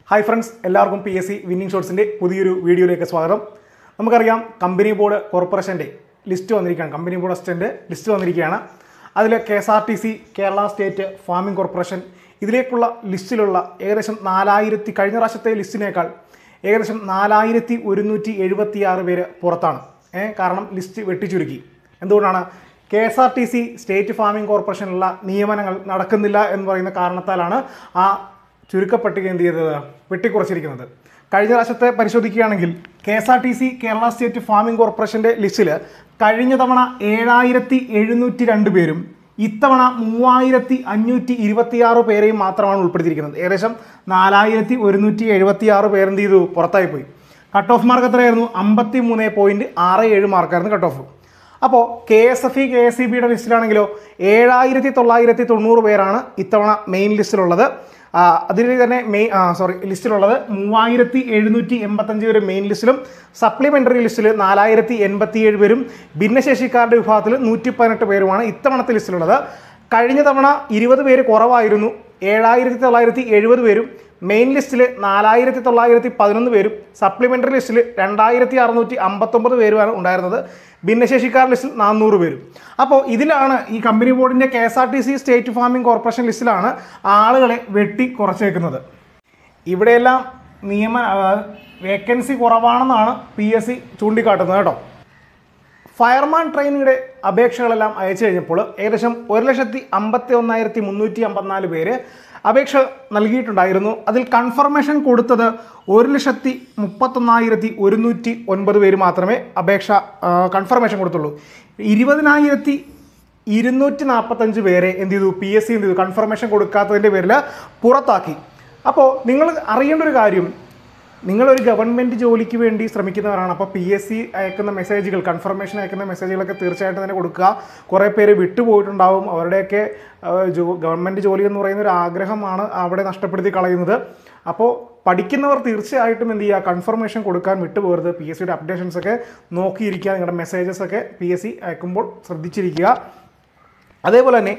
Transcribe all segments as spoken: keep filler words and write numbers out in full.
Hi friends, എല്ലാവർക്കും P S C winning ഷോട്ട്സിൻ്റെ പുതിയൊരു വീഡിയോയിലേക്ക് സ്വാഗതം. നമുക്കറിയാം കമ്പനി ബോർഡ് കോർപ്പറേഷൻ്റെ ലിസ്റ്റ് വന്നിരിക്കുകയാണ്. കമ്പനി ബോർഡ് അസിസ്റ്റൻ്റ് ലിസ്റ്റ് വന്നിരിക്കുകയാണ്. അതിൽ K S R T C, Kerala state farming corporation ഇതിലേക്കുള്ള ലിസ്റ്റിലുള്ള ഏകദേശം നാലായിരത്തി കഴിഞ്ഞ പ്രാവശ്യത്തെ ലിസ്റ്റിനേക്കാൾ ഏകദേശം നാലായിരത്തി ഒരുന്നൂറ്റി എഴുപത്തി ആറ് പേര് പുറത്താണ്. ഏഹ് കാരണം ലിസ്റ്റ് വെട്ടിച്ചുരുക്കി. എന്തുകൊണ്ടാണ്? K S R T C state farming കോർപ്പറേഷനിലുള്ള നിയമനങ്ങൾ നടക്കുന്നില്ല എന്ന് പറയുന്ന കാരണത്താലാണ് ആ ചുരുക്കപ്പട്ടിക എന്ത് ചെയ്തത് വെട്ടിക്കുറച്ചിരിക്കുന്നത്. കഴിഞ്ഞ പ്രാവശ്യത്തെ പരിശോധിക്കുകയാണെങ്കിൽ K S R T C Kerala state farming കോർപ്പറേഷൻ്റെ ലിസ്റ്റിൽ കഴിഞ്ഞ തവണ ഏഴായിരത്തി എഴുന്നൂറ്റി രണ്ട് പേരും ഇത്തവണ മൂവായിരത്തി അഞ്ഞൂറ്റി ഇരുപത്തിയാറ് പേരെയും മാത്രമാണ് ഉൾപ്പെടുത്തിയിരിക്കുന്നത്. ഏകദേശം നാലായിരത്തി ഒരുന്നൂറ്റി എഴുപത്തി ആറ് പേരെന്ത് ചെയ്തു പുറത്തായി പോയി. കട്ട് ഓഫ് മാർക്ക് എത്രയായിരുന്നു? അമ്പത്തി മൂന്ന് പോയിൻറ്റ് ആറ് ഏഴ് മാർക്കായിരുന്നു കട്ട് ഓഫ്. അപ്പോൾ K S F E K S E ബിയുടെ ലിസ്റ്റിലാണെങ്കിലോ ഏഴായിരത്തി തൊള്ളായിരത്തി തൊണ്ണൂറ് പേരാണ് ഇത്തവണ മെയിൻ ലിസ്റ്റിലുള്ളത്. അതിൽ തന്നെ മെയിൻ സോറി ലിസ്റ്റിലുള്ളത് മൂവായിരത്തി എഴുന്നൂറ്റി എൺപത്തഞ്ച് പേരും മെയിൻ ലിസ്റ്റിലും സപ്ലിമെൻ്ററി ലിസ്റ്റിൽ നാലായിരത്തി എൺപത്തി ഏഴ് പേരും ഭിന്നശേഷിക്കാരുടെ വിഭാഗത്തിൽ നൂറ്റി പതിനെട്ട് പേരുമാണ് ഇത്തവണത്തെ ലിസ്റ്റിലുള്ളത്. കഴിഞ്ഞ തവണ ഇരുപത് പേര് കുറവായിരുന്നു. ഏഴായിരത്തി തൊള്ളായിരത്തി എഴുപത് പേരും മെയിൻ ലിസ്റ്റിൽ നാലായിരത്തി തൊള്ളായിരത്തി പതിനൊന്ന് പേരും സപ്ലിമെൻ്ററി ലിസ്റ്റിൽ രണ്ടായിരത്തി അറുന്നൂറ്റി അമ്പത്തൊമ്പത് പേരുമാണ് ഉണ്ടായിരുന്നത്. ഭിന്നശേഷിക്കാർ ലിസ്റ്റിൽ നാനൂറ് പേരും. അപ്പോൾ ഇതിലാണ് ഈ കമ്പനി ബോർഡിൻ്റെ K S R T C state farming corporation ലിസ്റ്റിലാണ് ആളുകളെ വെട്ടി കുറച്ചേക്കുന്നത്. ഇവിടെയെല്ലാം നിയമ വേക്കൻസി കുറവാണെന്നാണ് പി എസ് സി ചൂണ്ടിക്കാട്ടുന്നത് കേട്ടോ. ഫയർമാൻ ട്രെയിനിയുടെ അപേക്ഷകളെല്ലാം അയച്ചു കഴിഞ്ഞപ്പോൾ ഏകദേശം ഒരു ലക്ഷത്തി അമ്പത്തി ഒന്നായിരത്തി മുന്നൂറ്റി അമ്പത്തിനാല് പേര് അപേക്ഷ നൽകിയിട്ടുണ്ടായിരുന്നു. അതിൽ കൺഫർമേഷൻ കൊടുത്തത് ഒരു ലക്ഷത്തി മുപ്പത്തൊന്നായിരത്തി ഒരുന്നൂറ്റി ഒൻപത് പേര് മാത്രമേ അപേക്ഷ കൺഫർമേഷൻ കൊടുത്തുള്ളൂ. ഇരുപതിനായിരത്തി ഇരുന്നൂറ്റി നാൽപ്പത്തഞ്ച് പേരെ എന്ത് ചെയ്തു പി എസ് സി എന്ത് ചെയ്തു കൺഫർമേഷൻ കൊടുക്കാത്തതിൻ്റെ പേരിൽ പുറത്താക്കി. അപ്പോൾ നിങ്ങൾ അറിയേണ്ട ഒരു കാര്യം, നിങ്ങളൊരു ഗവൺമെൻറ് ജോലിക്ക് വേണ്ടി ശ്രമിക്കുന്നവരാണ്. അപ്പോൾ പി എസ് സി അയക്കുന്ന മെസ്സേജുകൾ, കൺഫർമേഷൻ അയക്കുന്ന മെസ്സേജുകളൊക്കെ തീർച്ചയായിട്ടും തന്നെ കൊടുക്കുക. കുറേ പേര് വിട്ടുപോയിട്ടുണ്ടാവും. അവരുടെയൊക്കെ ജോ ഗവൺമെൻറ് ജോലി എന്ന് പറയുന്ന ഒരു ആഗ്രഹമാണ് അവിടെ നഷ്ടപ്പെടുത്തി കളയുന്നത്. അപ്പോൾ പഠിക്കുന്നവർ തീർച്ചയായിട്ടും എന്ത് ചെയ്യുക, കൺഫർമേഷൻ കൊടുക്കാൻ വിട്ടുപോകരുത്. പി എസ് സിയുടെ അപ്ഡേഷൻസൊക്കെ നോക്കിയിരിക്കുക. നിങ്ങളുടെ മെസ്സേജസൊക്കെ പി എസ് സി അയക്കുമ്പോൾ ശ്രദ്ധിച്ചിരിക്കുക. അതേപോലെ തന്നെ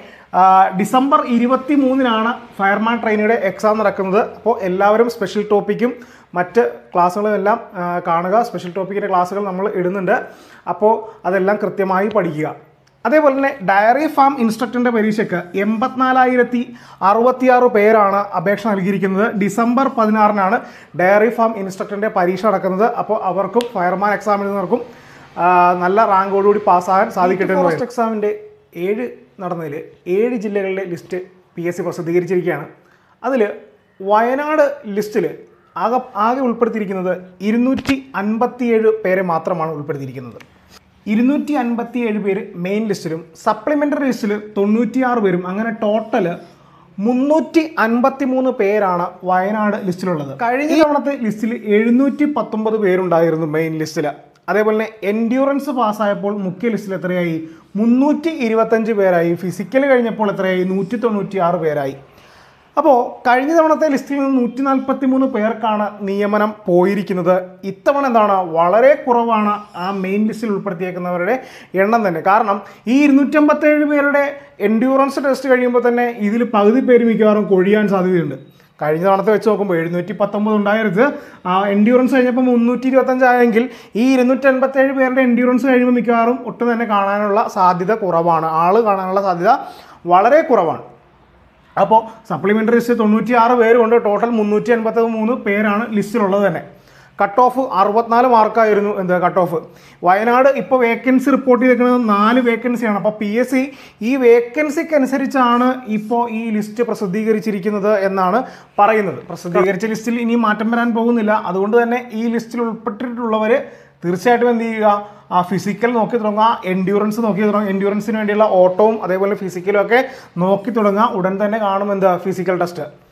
ഡിസംബർ ഇരുപത്തി മൂന്നിനാണ് ഫയർമാൻ ട്രെയിനിയുടെ എക്സാം നടക്കുന്നത്. അപ്പോൾ എല്ലാവരും സ്പെഷ്യൽ ടോപ്പിക്കും മറ്റ് ക്ലാസ്സുകളും എല്ലാം കാണുക. സ്പെഷ്യൽ ടോപ്പിക്കിൻ്റെ ക്ലാസ്സുകൾ നമ്മൾ ഇടുന്നുണ്ട്. അപ്പോൾ അതെല്ലാം കൃത്യമായി പഠിക്കുക. അതേപോലെ തന്നെ ഡയറി ഫാം ഇൻസ്ട്രക്ടറിൻ്റെ പരീക്ഷയ്ക്ക് എൺപത്തിനാലായിരത്തി അറുപത്തിയാറ് പേരാണ് അപേക്ഷ നൽകിയിരിക്കുന്നത്. ഡിസംബർ പതിനാറിനാണ് ഡയറി ഫാം ഇൻസ്ട്രക്ടറിൻ്റെ പരീക്ഷ നടക്കുന്നത്. അപ്പോൾ അവർക്കും ഫയർമാൻ എക്സാം എഴുതുന്നവർക്കും നല്ല റാങ്കോടുകൂടി പാസ്സാകാൻ സാധിക്കട്ടെ. ഫസ്റ്റ് എക്സാമിൻ്റെ ഏഴ് നടന്നതിൽ ഏഴ് ജില്ലകളുടെ ലിസ്റ്റ് പി എസ് സി പ്രസിദ്ധീകരിച്ചിരിക്കുകയാണ്. അതിൽ വയനാട് ലിസ്റ്റിൽ ആകെ ആകെ ഉൾപ്പെടുത്തിയിരിക്കുന്നത് ഇരുന്നൂറ്റി അൻപത്തിയേഴ് പേരെ മാത്രമാണ് ഉൾപ്പെടുത്തിയിരിക്കുന്നത്. ഇരുന്നൂറ്റി അൻപത്തി ഏഴ് പേര് മെയിൻ ലിസ്റ്റിലും സപ്ലിമെൻ്ററി ലിസ്റ്റിൽ തൊണ്ണൂറ്റിയാറ് പേരും, അങ്ങനെ ടോട്ടൽ മുന്നൂറ്റി അൻപത്തി മൂന്ന് പേരാണ് വയനാട് ലിസ്റ്റിലുള്ളത്. കഴിഞ്ഞ തവണത്തെ ലിസ്റ്റിൽ എഴുന്നൂറ്റി പത്തൊമ്പത് പേരുണ്ടായിരുന്നു മെയിൻ ലിസ്റ്റിൽ. അതേപോലെ തന്നെ എൻഡ്യൂറൻസ് പാസ്സായപ്പോൾ മുഖ്യ ലിസ്റ്റിൽ എത്രയായി? മുന്നൂറ്റി ഇരുപത്തഞ്ച് പേരായി. ഫിസിക്കൽ കഴിഞ്ഞപ്പോൾ എത്രയായി? നൂറ്റി തൊണ്ണൂറ്റി ആറ് പേരായി. അപ്പോൾ കഴിഞ്ഞ തവണത്തെ ലിസ്റ്റിൽ നിന്ന് നൂറ്റി നാൽപ്പത്തി മൂന്ന് പേർക്കാണ് നിയമനം പോയിരിക്കുന്നത്. ഇത്തവണ എന്താണ് വളരെ കുറവാണ് ആ മെയിൻ ലിസ്റ്റിൽ ഉൾപ്പെടുത്തിയേക്കുന്നവരുടെ എണ്ണം തന്നെ. കാരണം ഈ ഇരുന്നൂറ്റമ്പത്തേഴ് പേരുടെ എൻഡ്യൂറൻസ് ടെസ്റ്റ് കഴിയുമ്പോൾ തന്നെ ഇതിൽ പകുതി പേര് മിക്കവാറും കൊഴിയാൻ സാധ്യതയുണ്ട്. കഴിഞ്ഞ തവണത്തെ വെച്ച് നോക്കുമ്പോൾ എഴുന്നൂറ്റി പത്തൊമ്പത് ഉണ്ടായിരുന്നത് ആ എൻഡ്യൂറൻസ് കഴിഞ്ഞപ്പോൾ മുന്നൂറ്റി ഇരുപത്തഞ്ചായെങ്കിൽ ഈ ഇരുന്നൂറ്റി അൻപത്തേഴ് പേരുടെ എൻഡ്യൂറൻസ് കഴിയുമ്പോൾ മിക്കവാറും ഒട്ടും തന്നെ കാണാനുള്ള സാധ്യത കുറവാണ്. ആൾ കാണാനുള്ള സാധ്യത വളരെ കുറവാണ്. അപ്പോൾ സപ്ലിമെൻ്ററി ലിസ്റ്റ് തൊണ്ണൂറ്റി ആറ് പേരുണ്ട്. ടോട്ടൽ മുന്നൂറ്റി അൻപത്തി മൂന്ന് പേരാണ് ലിസ്റ്റിലുള്ളത് തന്നെ. കട്ട് ഓഫ് അറുപത്തിനാല് മാർക്കായിരുന്നു എന്ത് കട്ട് ഓഫ്. വയനാട് ഇപ്പോൾ വേക്കൻസി റിപ്പോർട്ട് ചെയ്തിരിക്കുന്നത് നാല് വേക്കൻസിയാണ്. അപ്പോൾ പി എസ് സി ഈ വേക്കൻസിക്ക് അനുസരിച്ചാണ് ഇപ്പോൾ ഈ ലിസ്റ്റ് പ്രസിദ്ധീകരിച്ചിരിക്കുന്നത് എന്നാണ് പറയുന്നത്. പ്രസിദ്ധീകരിച്ച ലിസ്റ്റിൽ ഇനി മാറ്റം വരാൻ പോകുന്നില്ല. അതുകൊണ്ട് തന്നെ ഈ ലിസ്റ്റിൽ ഉൾപ്പെട്ടിട്ടുള്ളവർ തീർച്ചയായിട്ടും എന്ത് ചെയ്യുക, ആ ഫിസിക്കൽ നോക്കി തുടങ്ങുക, എൻഡ്യൂറൻസ് നോക്കി തുടങ്ങുക. എൻഡ്യൂറൻസിന് വേണ്ടിയുള്ള ഓട്ടവും അതേപോലെ ഫിസിക്കലും ഒക്കെ നോക്കി തുടങ്ങുക. ഉടൻ തന്നെ കാണും എന്താ ഫിസിക്കൽ ടെസ്റ്റ്.